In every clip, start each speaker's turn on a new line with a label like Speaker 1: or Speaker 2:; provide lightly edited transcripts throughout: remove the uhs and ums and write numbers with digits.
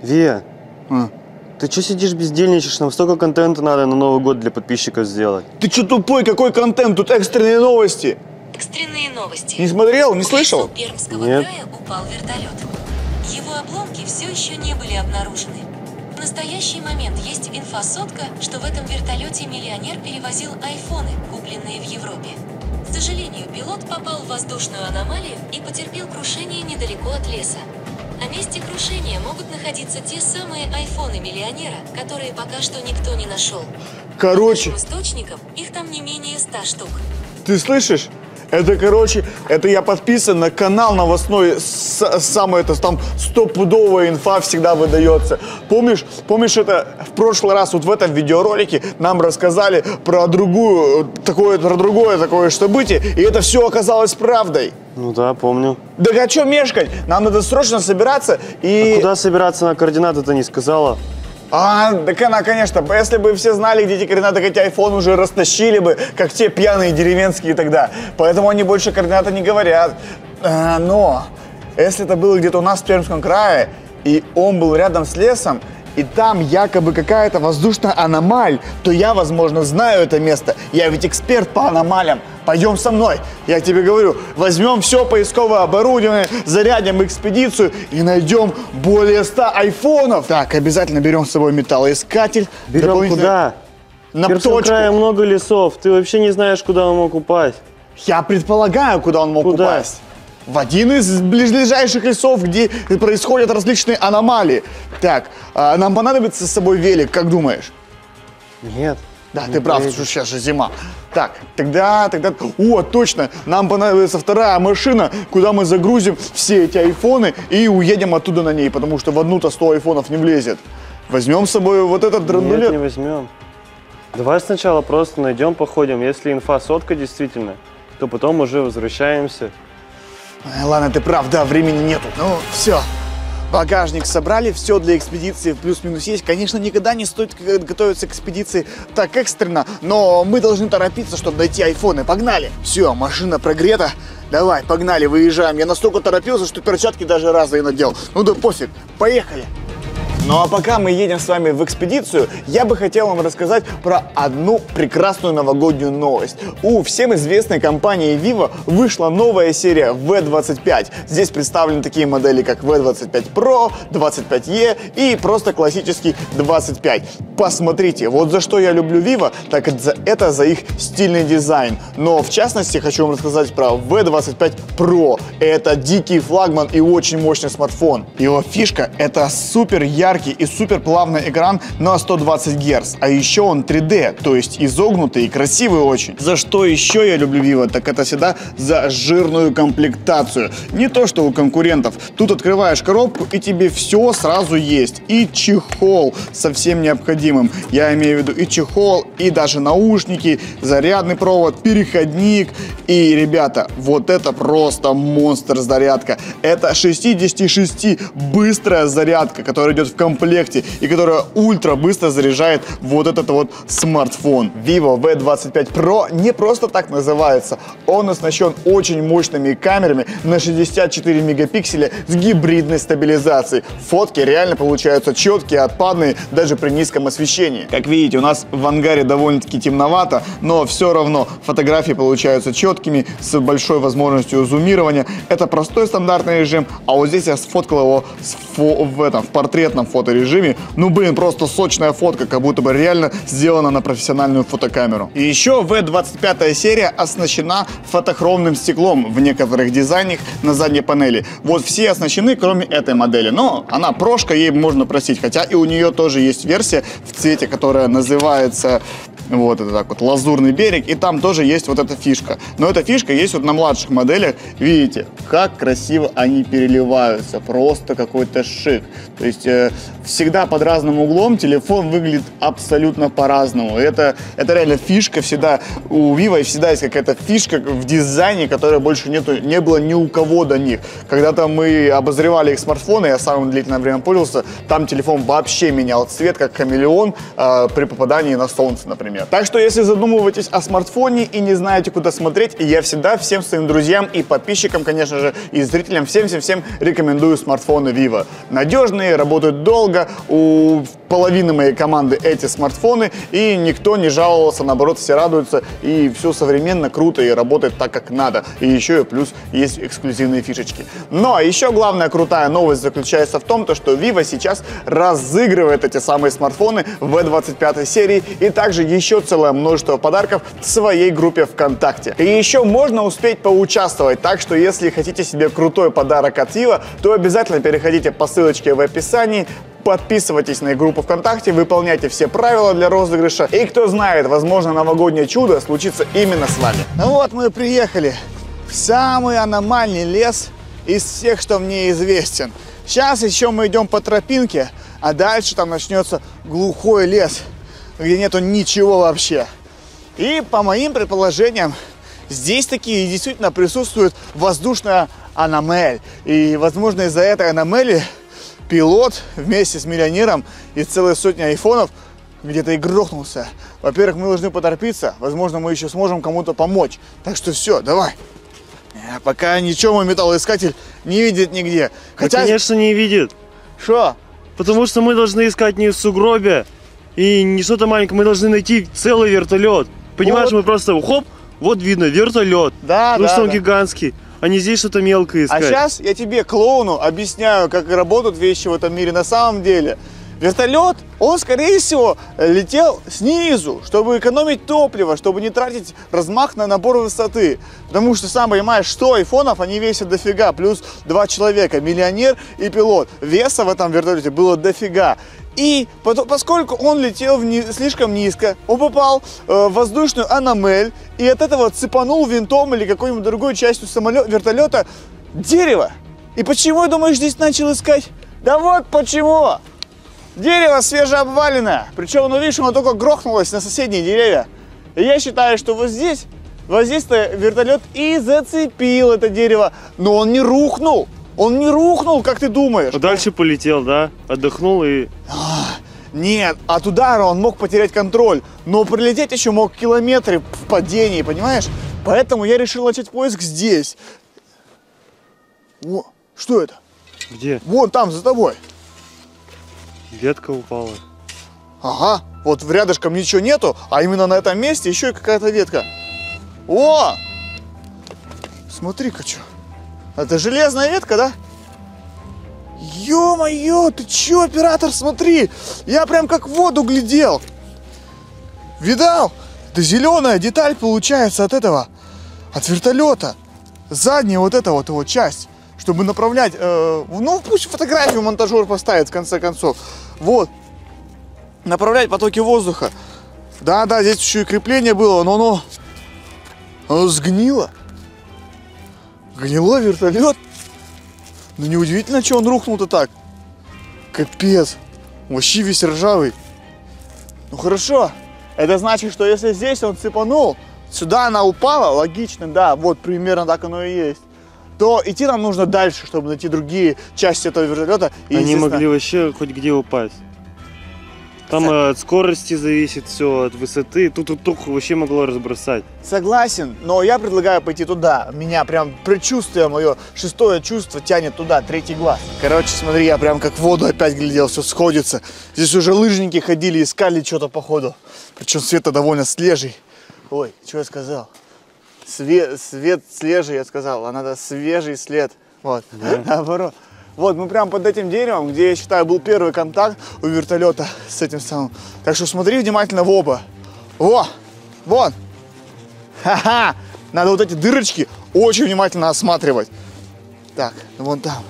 Speaker 1: Вия, ты что сидишь бездельничаешь? Нам столько контента надо на Новый год для подписчиков сделать.
Speaker 2: Ты что тупой? Какой контент? Тут экстренные новости.
Speaker 3: Экстренные новости.
Speaker 2: Не смотрел? Не слышал?
Speaker 3: В Пермского
Speaker 1: Нет.
Speaker 3: края упал вертолет. Его обломки все еще не были обнаружены. В настоящий момент есть инфосотка, что в этом вертолете миллионер перевозил айфоны, купленные в Европе. К сожалению, пилот попал в воздушную аномалию и потерпел крушение недалеко от леса. На месте крушения могут находиться те самые айфоны миллионера, которые пока что никто не нашел.
Speaker 2: Короче,
Speaker 3: По нашим источникам, их там не менее 100 штук.
Speaker 2: ты слышишь? Это я подписан на канал новостной, самое это там стопудовая инфа всегда выдается. Помнишь, это в прошлый раз вот в этом видеоролике нам рассказали про другое такое событие, и это все оказалось правдой.
Speaker 1: Ну да, помню.
Speaker 2: Да а что мешкать? Нам надо срочно собираться и...
Speaker 1: А куда собираться, на координаты-то не сказала?
Speaker 2: Так она, конечно, если бы все знали, где эти координаты, эти айфоны уже растащили бы, как те пьяные деревенские тогда. Поэтому они больше координаты не говорят. Но если это было где-то у нас в Пермском крае, и он был рядом с лесом, и там якобы какая-то воздушная аномалия, то я, возможно, знаю это место. Я ведь эксперт по аномалиям. Пойдем со мной. Я тебе говорю, возьмем все поисковое оборудование, зарядим экспедицию и найдем более 100 айфонов. Так, обязательно берем с собой металлоискатель.
Speaker 1: Берем куда?
Speaker 2: На
Speaker 1: В Пермском
Speaker 2: точку.
Speaker 1: крае много лесов. Ты вообще не знаешь, куда он мог упасть.
Speaker 2: Я предполагаю, куда он мог
Speaker 1: Куда?
Speaker 2: упасть. В один из ближайших лесов, где происходят различные аномалии. Так, нам понадобится с собой велик, как думаешь?
Speaker 1: Нет.
Speaker 2: Да,
Speaker 1: не
Speaker 2: ты прав,
Speaker 1: поедем.
Speaker 2: что сейчас же зима. Так, тогда, точно, нам понадобится вторая машина, куда мы загрузим все эти айфоны и уедем оттуда на ней, потому что в одну-то 100 айфонов не влезет. Возьмем с собой вот этот
Speaker 1: Нет,
Speaker 2: драндулет.
Speaker 1: не возьмем. Давай сначала просто найдем, походим. Если инфа сотка действительно, то потом уже возвращаемся.
Speaker 2: Ладно, ты прав, да, времени нету. Ну, все. Багажник собрали, все для экспедиции плюс-минус есть. Конечно, никогда не стоит готовиться к экспедиции так экстренно, но мы должны торопиться, чтобы найти айфоны. Погнали! Все, машина прогрета. Давай, погнали, выезжаем. Я настолько торопился, что перчатки даже разные надел. Ну да пофиг, поехали! Ну а пока мы едем с вами в экспедицию, я бы хотел вам рассказать про одну прекрасную новогоднюю новость. У всем известной компании Vivo вышла новая серия V25. Здесь представлены такие модели, как V25 Pro, 25e и просто классический 25. Посмотрите, вот за что я люблю Vivo, так это за их стильный дизайн. Но в частности хочу вам рассказать про V25 Pro. Это дикий флагман и очень мощный смартфон. Его фишка — это супер яркий и супер плавный экран на 120 Гц. А еще он 3D, то есть изогнутый и красивый очень. За что еще я люблю Vivo, так это всегда за жирную комплектацию. Не то, что у конкурентов. Тут открываешь коробку и тебе все сразу есть. И чехол со всем необходимым. Я имею в виду и чехол, и даже наушники, зарядный провод, переходник. И, ребята, вот это просто монстр зарядка. Это 66 быстрая зарядка, которая идет в комплекте и которая ультра быстро заряжает вот этот вот смартфон. Vivo V25 Pro не просто так называется. Он оснащен очень мощными камерами на 64 мегапикселя с гибридной стабилизацией. Фотки реально получаются четкие, отпадные даже при низком освещении. Как видите, у нас в ангаре довольно-таки темновато, но все равно фотографии получаются четкими, с большой возможностью зумирования. Это простой стандартный режим, а вот здесь я сфоткал его в портретном фоторежиме. Ну блин, просто сочная фотка, как будто бы реально сделана на профессиональную фотокамеру. И еще V25 серия оснащена фотохромным стеклом в некоторых дизайнах на задней панели. Вот все оснащены, кроме этой модели. Но она прошка, ей можно простить. Хотя и у нее тоже есть версия в цвете, которая называется вот это так вот, лазурный берег. И там тоже есть вот эта фишка. Но эта фишка есть вот на младших моделях. Видите, как красиво они переливаются. Просто какой-то шик. То есть всегда под разным углом телефон выглядит абсолютно по-разному. Это реально фишка всегда у Vivo, и всегда есть какая-то фишка в дизайне, которой больше не было ни у кого до них. Когда-то мы обозревали их смартфоны, я самым длительное время пользовался, там телефон вообще менял цвет, как хамелеон при попадании на солнце, например. время. Так что, если задумываетесь о смартфоне и не знаете, куда смотреть, я всегда всем своим друзьям и подписчикам, конечно же, и зрителям всем рекомендую смартфоны Vivo. Надежные, работают долго, у половины моей команды эти смартфоны, и никто не жаловался, наоборот, все радуются, и все современно, круто, и работает так, как надо. И еще и плюс есть эксклюзивные фишечки. Но еще главная крутая новость заключается в том, что Vivo сейчас разыгрывает эти самые смартфоны в V25 серии, и также еще целое множество подарков в своей группе ВКонтакте. И еще можно успеть поучаствовать, так что если хотите себе крутой подарок от Vivo, то обязательно переходите по ссылочке в описании, подписывайтесь на группу ВКонтакте, выполняйте все правила для розыгрыша. И кто знает, возможно, новогоднее чудо случится именно с вами. Ну вот мы приехали в самый аномальный лес из всех, что мне известен. Сейчас еще мы идем по тропинке, а дальше там начнется глухой лес, где нету ничего вообще. И по моим предположениям, здесь такие действительно присутствует воздушная аномаль. И, возможно, из-за этой аномалии пилот вместе с миллионером и целой сотней айфонов где-то и грохнулся. Во-первых, мы должны поторопиться. Возможно, мы еще сможем кому-то помочь. Так что все, давай. Пока ничего мой металлоискатель не видит нигде.
Speaker 1: Хотя... Да, конечно, не видит.
Speaker 2: Что?
Speaker 1: Потому что мы должны искать не в сугробе и не что-то маленькое. Мы должны найти целый вертолет. Понимаешь, вот. Мы просто хоп, вот видно вертолет.
Speaker 2: Да,
Speaker 1: потому что он гигантский. А не здесь что-то мелкое искать.
Speaker 2: А сейчас я тебе, клоуну, объясняю, как работают вещи в этом мире на самом деле. Вертолет, он, скорее всего, летел снизу, чтобы экономить топливо, чтобы не тратить размах на набор высоты. Потому что, сам понимаешь, 100 айфонов, они весят дофига, плюс 2 человека, миллионер и пилот. Веса в этом вертолете было дофига. И поскольку он летел слишком низко, он попал в воздушную аномаль и от этого цепанул винтом или какой-нибудь другой частью вертолета дерево. И почему, думаешь, здесь начал искать? Да вот почему! Дерево свежеобваленное, причем, ну видишь, оно только грохнулось на соседние деревья. И я считаю, что вот здесь-то вертолет и зацепил это дерево, но он не рухнул. Он не рухнул, как ты думаешь.
Speaker 1: А дальше полетел, да? Отдохнул и...
Speaker 2: Нет, от удара он мог потерять контроль, но прилететь еще мог километры в падении, понимаешь? Поэтому я решил начать поиск здесь. О, что это?
Speaker 1: Где?
Speaker 2: Вон там, за тобой.
Speaker 1: Ветка упала.
Speaker 2: Ага, вот рядышком ничего нету, а именно на этом месте еще и какая-то ветка. О! Смотри-ка, что. Это железная ветка, да? Ё-моё, ты чё, оператор, смотри! Я прям как в воду глядел. Видал? Это зеленая деталь получается от этого, от вертолета. Задняя вот эта вот его часть, чтобы направлять, ну пусть фотографию монтажер поставит в конце концов. Вот, направлять потоки воздуха. Да-да, здесь еще и крепление было, но оно сгнило. Гнилой вертолет? Ну неудивительно, что он рухнул-то так. Капец. Вообще весь ржавый. Ну хорошо. Это значит, что если здесь он цепанул, сюда она упала, логично, да, вот примерно так оно и есть, то идти нам нужно дальше, чтобы найти другие части этого вертолета. И,
Speaker 1: они могли вообще хоть где упасть. Там от скорости зависит все, от высоты. Тут вообще могло разбросать.
Speaker 2: Согласен, но я предлагаю пойти туда. Меня прям предчувствие мое, шестое чувство тянет туда, третий глаз. Короче, смотри, я прям как в воду опять глядел, все сходится. Здесь уже лыжники ходили, искали что-то походу. Причем свет-то довольно свежий. Ой, что я сказал? Свет свежий, я сказал, а надо свежий след. Вот, да. Наоборот. Вот, мы прямо под этим деревом, где, я считаю, был первый контакт у вертолета с этим самым. Так что смотри внимательно в оба. Во, вон. Ха-ха. Надо вот эти дырочки очень внимательно осматривать. Так, вон там.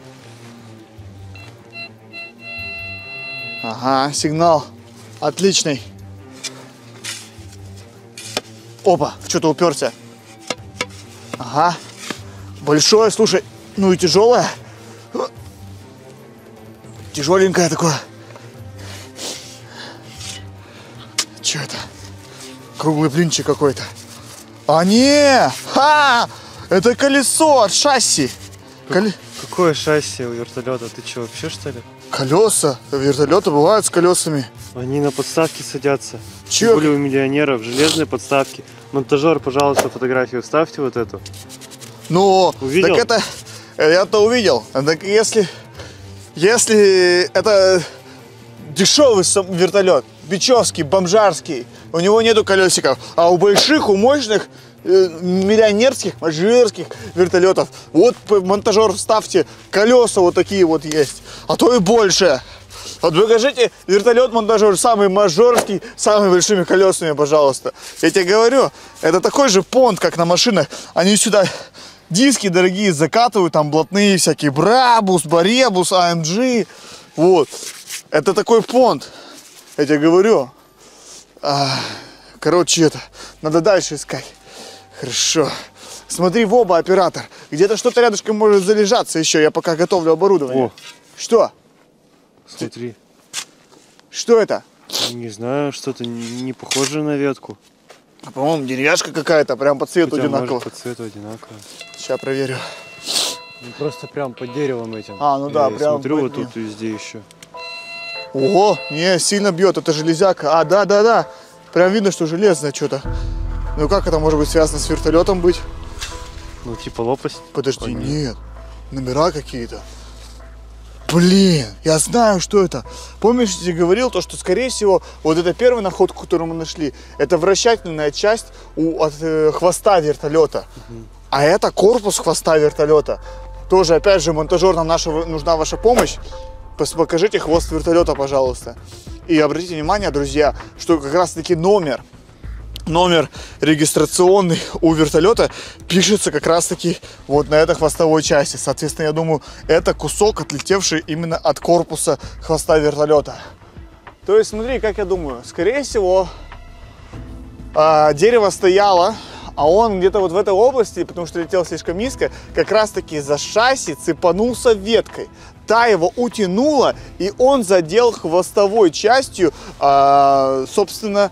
Speaker 2: Ага, сигнал отличный. Опа, в что-то уперся. Ага. Большое, слушай, ну и тяжелое. Тяжеленькое такое. Че это? Круглый блинчик какой-то. А не! Ха! Это колесо от шасси.
Speaker 1: Какое шасси у вертолета? Ты что, вообще что ли?
Speaker 2: Колеса. Вертолеты бывают с колесами.
Speaker 1: Они на подставке садятся.
Speaker 2: Чё?
Speaker 1: Были у миллионеров железные подставки. Монтажер, пожалуйста, фотографию вставьте вот эту.
Speaker 2: Ну,
Speaker 1: Увидел?
Speaker 2: так это... Я-то увидел. Так если это дешевый вертолет, бичевский, бомжарский, у него нету колесиков, а у больших, у мощных, миллионерских, мажорских вертолетов, вот монтажер ставьте, колеса вот такие вот есть, а то и больше. Вот покажите вертолет монтажер самый мажорский, с самыми большими колесами, пожалуйста. Я тебе говорю, это такой же понт, как на машинах. Они сюда диски дорогие закатывают, там блатные всякие, Брабус, Баребус, AMG. Вот. Это такой понт. Я тебе говорю. Короче, это надо дальше искать. Хорошо. Смотри в оба, оператор. Где-то что-то рядышком может залежаться еще. Я пока готовлю оборудование.
Speaker 1: О.
Speaker 2: Что?
Speaker 1: Смотри.
Speaker 2: Что это?
Speaker 1: Не знаю, что-то не похоже на ветку.
Speaker 2: По-моему, деревяшка какая-то, прям по цвету
Speaker 1: Хотя,
Speaker 2: одинаково.
Speaker 1: может, по цвету одинаково.
Speaker 2: Сейчас проверю.
Speaker 1: Ну, просто прям под деревом этим.
Speaker 2: Ну да,
Speaker 1: Я
Speaker 2: прям
Speaker 1: смотрю
Speaker 2: под
Speaker 1: вот тут везде еще.
Speaker 2: Ого, не, сильно бьет, это железяка. Да. Прям видно, что железное что-то. Ну как это может быть связано с вертолетом быть?
Speaker 1: Ну, типа лопасть.
Speaker 2: Подожди, нет. Номера какие-то. Блин, я знаю, что это. Помнишь, я тебе говорил, то, что, скорее всего, вот это первая находка, которую мы нашли, это вращательная часть от хвоста вертолета. А это корпус хвоста вертолета. Тоже, опять же, монтажер, нам нужна ваша помощь. Покажите хвост вертолета, пожалуйста. И обратите внимание, друзья, что как раз-таки номер регистрационный у вертолета пишется как раз-таки вот на этой хвостовой части. Соответственно, я думаю, это кусок, отлетевший именно от корпуса хвоста вертолета. То есть, смотри, как я думаю, скорее всего, дерево стояло, а он где-то вот в этой области, потому что летел слишком низко, как раз-таки за шасси цепанулся веткой. Та его утянула, и он задел хвостовой частью, собственно,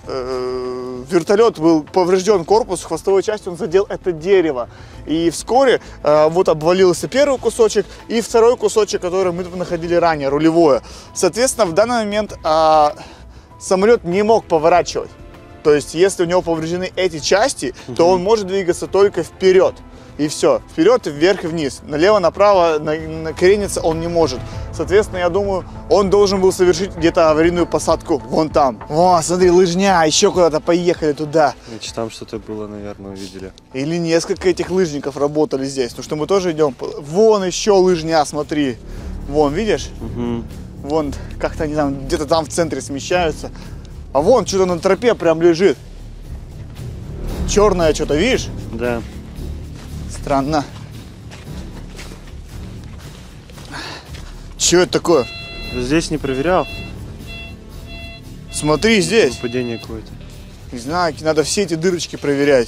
Speaker 2: вертолет был поврежден, корпус, хвостовой частью он задел это дерево. И вскоре вот обвалился первый кусочек и второй кусочек, который мы находили ранее, рулевое. Соответственно, в данный момент самолет не мог поворачивать. То есть, если у него повреждены эти части, то он может двигаться только вперед. И все. Вперед, вверх и вниз. Налево, направо накрениться он не может. Соответственно, я думаю, он должен был совершить где-то аварийную посадку вон там. О, смотри, лыжня, еще куда-то поехали туда.
Speaker 1: Значит, там что-то было, наверное, увидели.
Speaker 2: Или несколько этих лыжников работали здесь. Ну что мы тоже идем. Вон еще лыжня, смотри. Вон, видишь?
Speaker 1: Угу.
Speaker 2: Вон, как-то они там где-то там в центре смещаются. А вон, что-то на тропе прям лежит. Черное что-то, видишь?
Speaker 1: Да.
Speaker 2: Странно. Что это такое?
Speaker 1: Здесь не проверял.
Speaker 2: Смотри здесь.
Speaker 1: Падение какое-то.
Speaker 2: Не знаю, надо все эти дырочки проверять.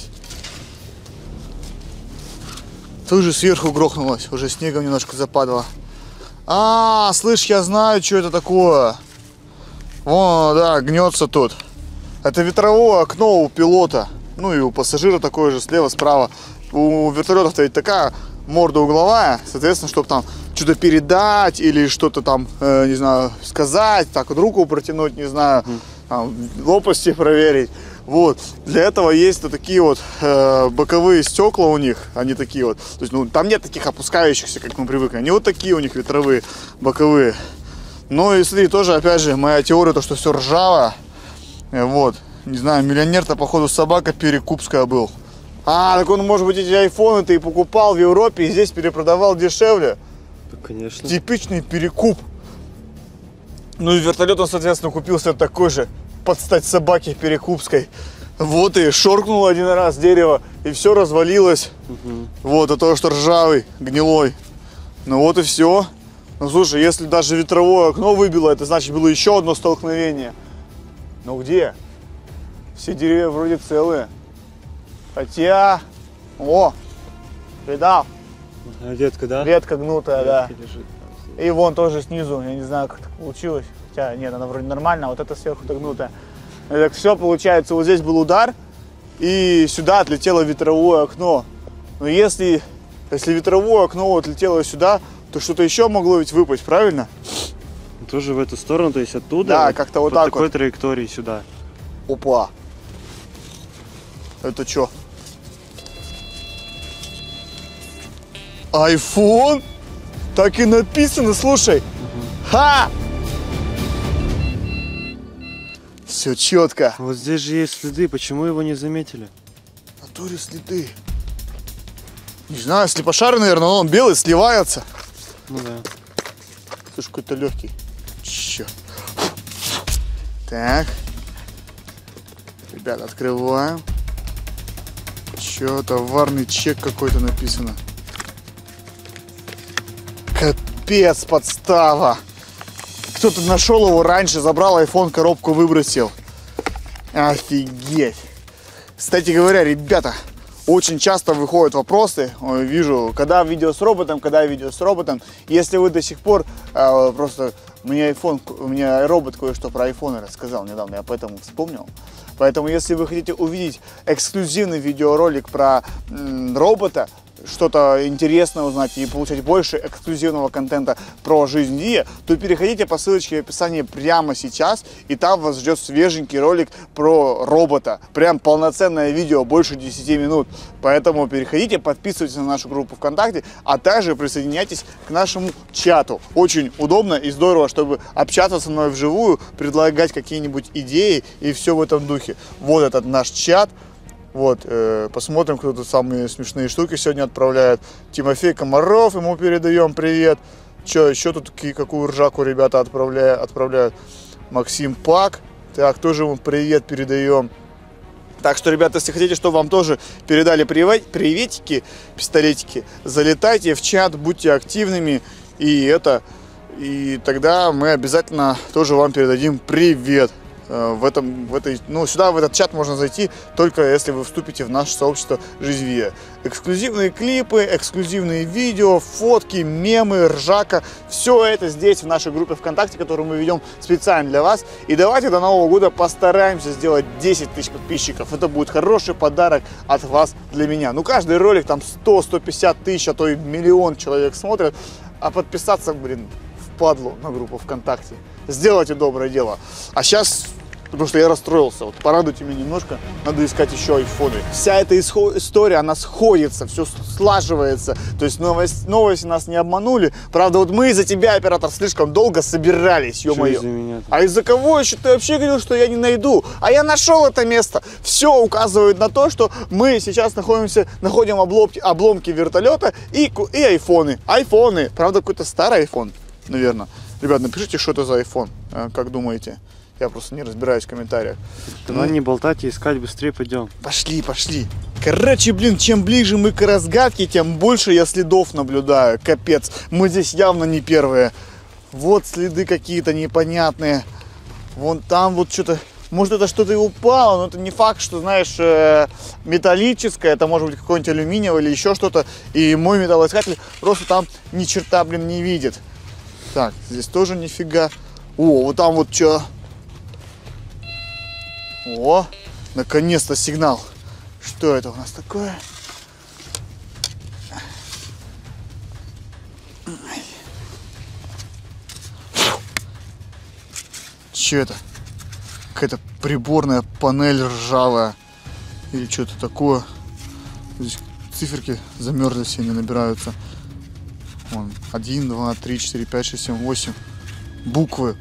Speaker 2: Тоже сверху грохнулось, уже снегом немножко западало. Слышь, я знаю, что это такое. О, да, гнется тут. Это ветровое окно у пилота. Ну и у пассажира такое же, слева, справа. У вертолетов-то ведь такая морда угловая, соответственно, чтобы там что-то передать или что-то там, не знаю, сказать, так вот руку протянуть, не знаю, там, лопасти проверить. Вот. Для этого есть вот такие вот боковые стекла у них, они такие вот. То есть, ну, там нет таких опускающихся, как мы привыкли. Они вот такие у них ветровые, боковые. Ну и смотри, тоже, опять же, моя теория, то, что все ржаво. Вот. Не знаю, миллионер-то, походу, собака перекупская был. Так он, может быть, эти айфоны-то и покупал в Европе и здесь перепродавал дешевле.
Speaker 1: Да, конечно.
Speaker 2: Типичный перекуп. Ну и вертолет он, соответственно, купился такой же, под стать собаке перекупской. Вот и шоркнуло один раз дерево, и все развалилось.
Speaker 1: Угу.
Speaker 2: Вот, от того, что ржавый, гнилой. Ну вот и все. Ну слушай, если даже ветровое окно выбило, это значит было еще одно столкновение. Ну где? Все деревья вроде целые. Хотя... О! Видал?
Speaker 1: Ветка, да?
Speaker 2: Ветка гнутая, да.
Speaker 1: Лежит.
Speaker 2: И вон тоже снизу, я не знаю, как так получилось. Хотя нет, она вроде нормально, а вот это сверху-то гнутая. И так все получается, вот здесь был удар, и сюда отлетело ветровое окно. Но если ветровое окно отлетело сюда, то что-то еще могло ведь выпасть, правильно?
Speaker 1: Тоже в эту сторону, то есть оттуда.
Speaker 2: Да, как-то вот
Speaker 1: по
Speaker 2: так
Speaker 1: такой
Speaker 2: вот.
Speaker 1: траектории сюда.
Speaker 2: Опа. Это что? iPhone? Так и написано, слушай. Ха! Все четко.
Speaker 1: Вот здесь же есть следы, почему его не заметили?
Speaker 2: В натуре следы. Не знаю, слепошары, наверное, но он белый, сливается.
Speaker 1: Ну да.
Speaker 2: Слушай, какой-то легкий. Черт. Так. Ребята, открываем. Че, товарный чек какой-то написано. Капец, подстава. Кто-то нашел его раньше, забрал iPhone, коробку выбросил. Офигеть. Кстати говоря, ребята, очень часто выходят вопросы, вижу, когда видео с роботом, когда видео с роботом. Если вы до сих пор просто, мне робот кое-что про iPhone рассказал недавно, я поэтому вспомнил. Поэтому, если вы хотите увидеть эксклюзивный видеоролик про робота, что-то интересное узнать и получать больше эксклюзивного контента про жизнь Вия, то переходите по ссылочке в описании прямо сейчас, и там вас ждет свеженький ролик про робота. Прям полноценное видео, больше 10 минут. Поэтому переходите, подписывайтесь на нашу группу ВКонтакте, а также присоединяйтесь к нашему чату. Очень удобно и здорово, чтобы общаться со мной вживую, предлагать какие-нибудь идеи и все в этом духе. Вот этот наш чат. Вот, посмотрим, кто тут самые смешные штуки сегодня отправляет. Тимофей Комаров, ему передаем привет. Че, еще тут какую ржаку ребята отправляют? Максим Пак, так, тоже ему привет передаем. Так что, ребята, если хотите, чтобы вам тоже передали приветики, пистолетики, залетайте в чат, будьте активными, и тогда мы обязательно тоже вам передадим привет. Сюда, в этот чат можно зайти только если вы вступите в наше сообщество «Жизнь Вия». Эксклюзивные клипы, эксклюзивные видео, фотки, мемы, ржака. Все это здесь, в нашей группе ВКонтакте, которую мы ведем специально для вас. И давайте до Нового года постараемся сделать 10 тысяч подписчиков. Это будет хороший подарок от вас для меня. Ну, каждый ролик там 100-150 тысяч, а то и миллион человек смотрят. А подписаться, впадлу на группу ВКонтакте. Сделайте доброе дело. А сейчас, потому что я расстроился, вот порадуйте меня немножко, надо искать еще айфоны. Вся эта история, она сходится, все слаживается. То есть новости нас не обманули. Правда, вот мы из-за тебя, оператор, слишком долго собирались, ё-моё.
Speaker 1: Из-за меня?
Speaker 2: А из-за кого еще ты вообще говорил, что я не найду? А я нашел это место. Все указывает на то, что мы сейчас находим обломки вертолета и айфоны. Айфоны. Правда, какой-то старый айфон, наверное. Ребят, напишите, что это за iPhone, как думаете? Я просто не разбираюсь в комментариях.
Speaker 1: Давай не болтать и искать, быстрее пойдем.
Speaker 2: Пошли. Короче, чем ближе мы к разгадке, тем больше я следов наблюдаю. Капец, мы здесь явно не первые. Вот следы какие-то непонятные. Вон там вот что-то... Может, это что-то и упало, но это не факт, что, знаешь, металлическое. Это может быть какой-нибудь алюминиевый или еще что-то. И мой металлоискатель просто там ни черта, не видит. Так, здесь тоже нифига. О, вот там вот что. О, наконец-то сигнал. Что это у нас такое? Что это? Какая-то приборная панель ржавая. Или что-то такое. Здесь циферки замерзли, все не набираются. Вон, 1, 2, 3, 4, 5, 6, 7, 8 буквы.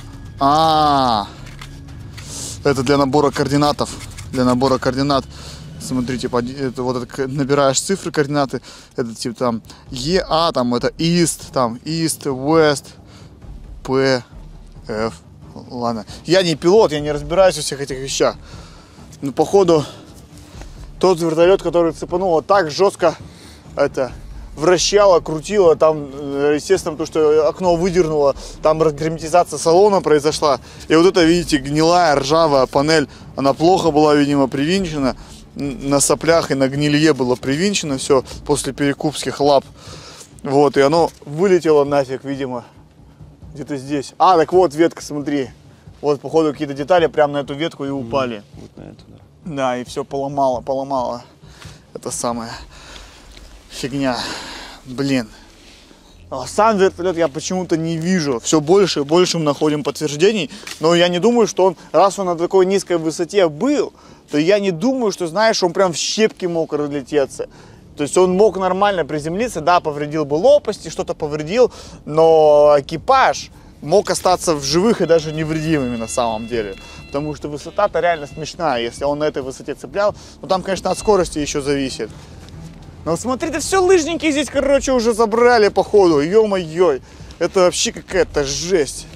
Speaker 2: Это для набора координатов. Для набора координат. Смотрите, набираешь цифры, координаты. Это типа там ЕА, там это East, там East, West, P, F. Ладно. Я не пилот, я не разбираюсь во всех этих вещах. Но походу тот вертолет, который цепануло так жестко, вращало, крутило, там, естественно, то, что окно выдернуло, там разгерметизация салона произошла. И вот это, видите, гнилая ржавая панель, она плохо была, видимо, привинчена. На соплях и на гнилье было привинчено все после перекупских лап. Вот, и оно вылетело нафиг, видимо, где-то здесь. Так вот, ветка, смотри. Вот, походу, какие-то детали прямо на эту ветку и упали.
Speaker 1: Вот на эту, да.
Speaker 2: Да, и все поломало. Это самая фигня. Блин. А сам вертолет я почему-то не вижу. Все больше и больше мы находим подтверждений. Но я не думаю, что он, раз он на такой низкой высоте был, то я не думаю, что, знаешь, он прям в щепки мог разлететься. То есть он мог нормально приземлиться, да, повредил бы лопасти, что-то повредил, но экипаж мог остаться в живых и даже невредимыми на самом деле. Потому что высота-то реально смешная. Если он на этой высоте цеплял, ну там, конечно, от скорости еще зависит. Но смотри, да все лыжники здесь, короче, уже забрали, походу. Ё-моё, это вообще какая-то жесть.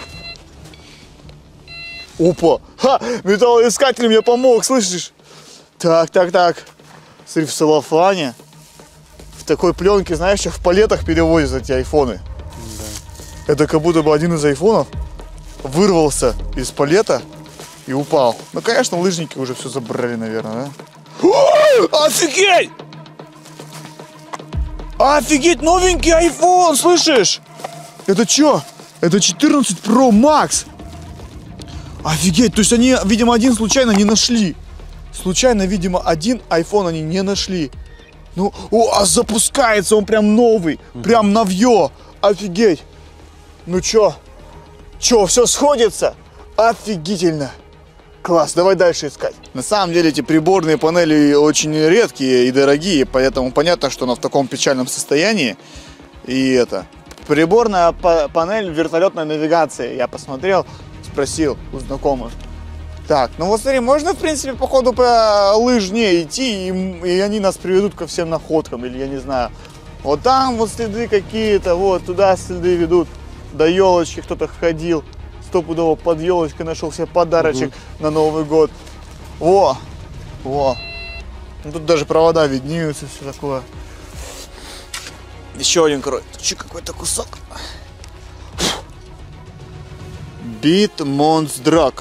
Speaker 2: Опа! Ха! Металлоискатель мне помог, слышишь? Так. Смотри, в целлофане. В такой пленке, знаешь, в палетах перевозят эти айфоны. Да. Это как будто бы один из айфонов вырвался из палета и упал. Ну, конечно, лыжники уже все забрали, наверное, да? О, офигеть! Офигеть, новенький iPhone, слышишь? Это что? Это 14 Pro Max. Офигеть, то есть они, видимо, один случайно не нашли. Случайно, видимо, один iPhone они не нашли. Ну, а запускается он прям новый, прям новье. Офигеть. Ну чё, все сходится? Офигительно. Класс, давай дальше искать. На самом деле эти приборные панели очень редкие и дорогие, поэтому понятно, что она в таком печальном состоянии. И это, приборная панель вертолетной навигации. Я посмотрел, спросил у знакомых. Так, ну вот смотри, можно в принципе по ходу по лыжне идти, и они нас приведут ко всем находкам, или я не знаю. Вот там вот следы какие-то, вот туда следы ведут, до елочки кто-то ходил. Стопудово под елочкой нашел себе подарочек на Новый год. Во. Ну, тут даже провода виднеются, все такое. Еще один какой-то кусок. Битмонстрак.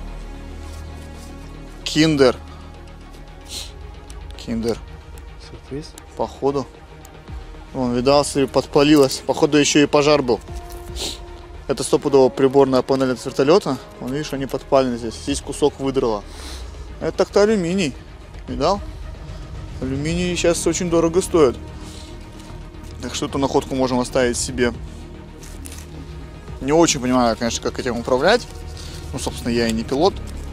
Speaker 2: Киндер.
Speaker 1: Сюрприз?
Speaker 2: Походу. Вон, видал, подпалилась. Походу еще и пожар был. Это стопудово приборная панель от вертолета. Вон, видишь, они подпалены здесь. Здесь кусок выдрало. Это так-то алюминий. Видал? Алюминий сейчас очень дорого стоит. Так что эту находку можем оставить себе. Не очень понимаю, конечно, как этим управлять. Ну, собственно, я и не пилот.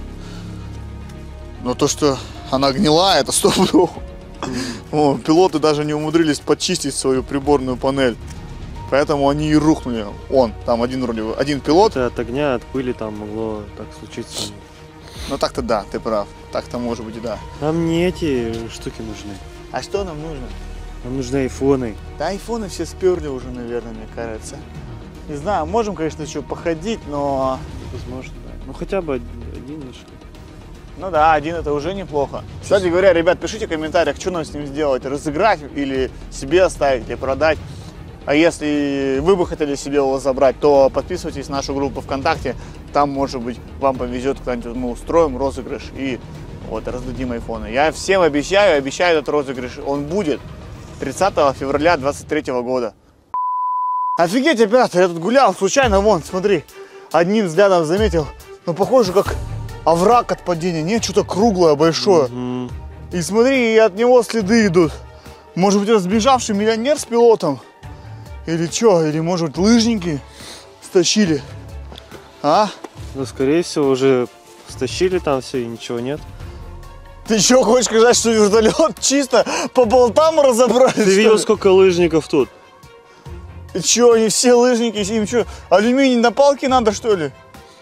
Speaker 2: Но то, что она гнила, это стопудово. Пилоты даже не умудрились почистить свою приборную панель. Поэтому они и рухнули. Там один пилот.
Speaker 1: Это от огня, от пыли там могло так случиться.
Speaker 2: Ну так-то да, ты прав. Так-то может быть и да.
Speaker 1: Нам не эти штуки нужны.
Speaker 2: А что нам нужно?
Speaker 1: Нам нужны айфоны.
Speaker 2: Да, айфоны все сперли уже, наверное, мне кажется. Не знаю, можем, конечно, еще походить, но...
Speaker 1: Возможно, да. Ну хотя бы один нашли.
Speaker 2: Ну да, один это уже неплохо. Кстати говоря, ребят, пишите в комментариях, что нам с ним сделать. Разыграть или себе оставить, или продать. А если вы бы хотели себе его забрать, то подписывайтесь на нашу группу ВКонтакте. Там, может быть, вам повезет, когда-нибудь мы устроим розыгрыш и вот раздадим айфоны. Я всем обещаю этот розыгрыш. Он будет 30 февраля 2023 года. Офигеть, ребята, я тут гулял случайно, вон, смотри. Одним взглядом заметил, ну, похоже, как овраг от падения. Нет, что-то круглое, большое. И смотри, и от него следы идут. Может быть, разбежавший миллионер с пилотом? Или что? Или, может быть, лыжники стащили? А?
Speaker 1: Ну, скорее всего, уже стащили там все и ничего нет.
Speaker 2: Ты что, хочешь сказать, что вертолет чисто по болтам разобрали?
Speaker 1: Ты видел, сколько лыжников тут?
Speaker 2: И что, они все лыжники? Им что, алюминий на палке надо, что ли?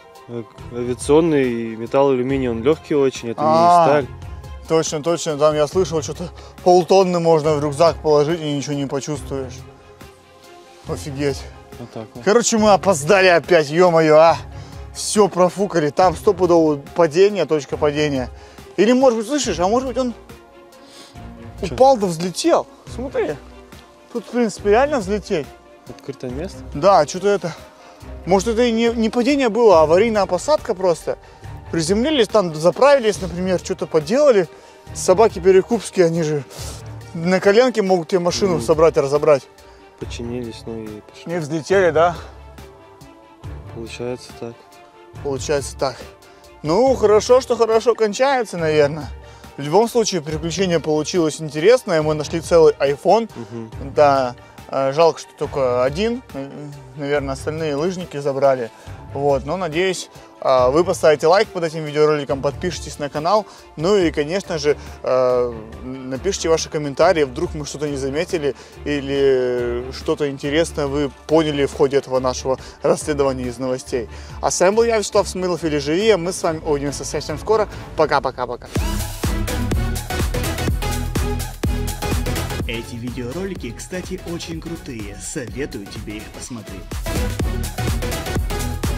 Speaker 1: Авиационный металл, алюминий, он легкий очень, это не сталь.
Speaker 2: Точно, там я слышал, что-то полтонны можно в рюкзак положить и ничего не почувствуешь. Офигеть.
Speaker 1: Вот так вот.
Speaker 2: Короче, мы опоздали опять, ё-моё, а. Все профукали, там стопудово падение, точка падения. Или, может быть, слышишь, а может быть он упал да взлетел. Смотри, тут, в принципе, реально взлететь.
Speaker 1: Открытое место?
Speaker 2: Да, что-то это... Может, это и не падение было, а аварийная посадка просто. Приземлились, там заправились, например, что-то поделали. Собаки перекупские, они же на коленке могут тебе машину собрать, разобрать.
Speaker 1: Починились, ну и пошли.
Speaker 2: Не взлетели, да?
Speaker 1: Получается так.
Speaker 2: Получается так. Ну, хорошо, что хорошо кончается, наверное. В любом случае, приключение получилось интересное. Мы нашли целый iPhone. Да. Жалко, что только один, наверное, остальные лыжники забрали. Вот, но надеюсь, вы поставите лайк под этим видеороликом, подпишитесь на канал, ну и, конечно же, напишите ваши комментарии, вдруг мы что-то не заметили или что-то интересное вы поняли в ходе этого нашего расследования из новостей. А с вами был я, Вячеслав Смылов или Живее, мы с вами увидимся совсем скоро, пока-пока-пока.
Speaker 4: Эти видеоролики, кстати, очень крутые, советую тебе их посмотреть.